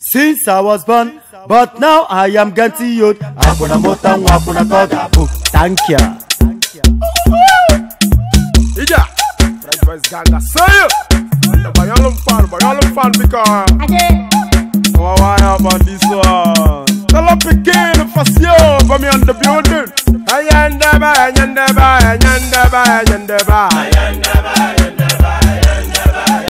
Since I was born, but now I am getting old. Hakuna mota hakuna koga book. Thank you. Ija, French boys ganga say you. Bayolum fan because. Why am on this one? Tell up again for sure for me on the building. Ayanda ba.